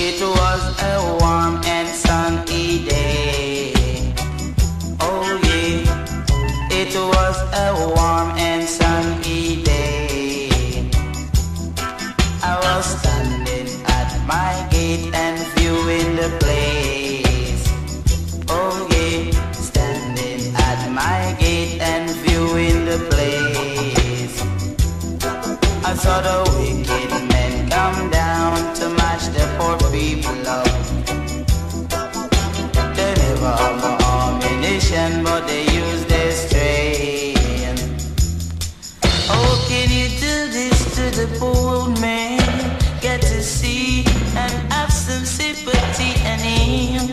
It was a warm and sunny day. Oh yeah, it was a warm and sunny day. I was standing at my gate and viewing the place. Oh yeah, standing at my gate and viewing the place. I saw the wicked men come down to match the poor people up. They never have no ammunition, but they use their strength. Oh, can you do this to the poor old man? Get to see and have some sympathy in him.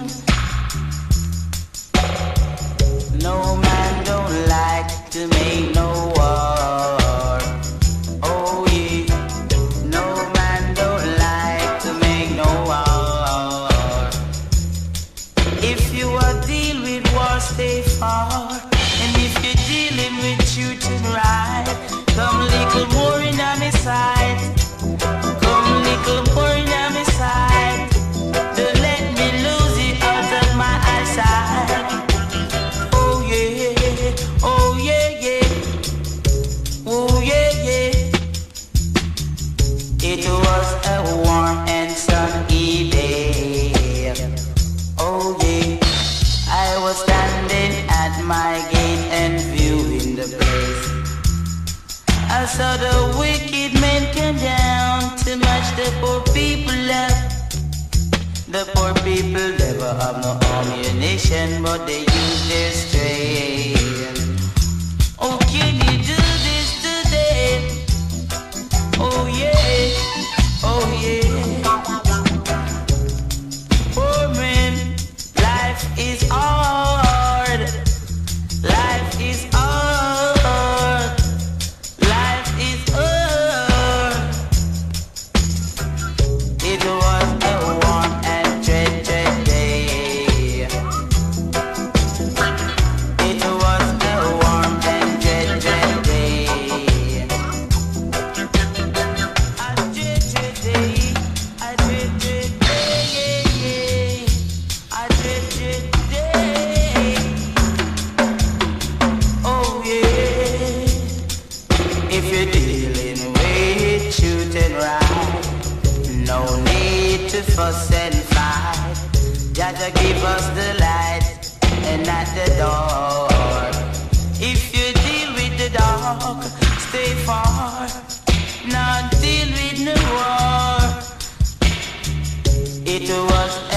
No man don't like to make no war. Oh yeah, no man don't like to make no war. If you are dealing with war, stay far. And if you're dealing with truth and right, come little more in on my side. Come little more in on my side. Don't let me lose it out of my eyesight. Oh yeah, oh yeah, yeah. Oh yeah, yeah. It was a warm and sunny day. Oh yeah, I was standing at my gate and viewing the place. I saw the wicked men come down to match the poor people up. The poor people never have no ammunition, but they use their strength. Oh, can you do this today? Oh yeah, oh yeah. Poor man, life is hard. Life is hard. Life is hard. It was a warm and dread day. It was a warm and dread day. A dread day. A dread day. Yeah, yeah. A dread day. Oh yeah. If you're dealing with truth and right, no need to fuss and fight. Jaja give us the light and not the dark. If you deal with the dark, stay far. Not deal with no war. It was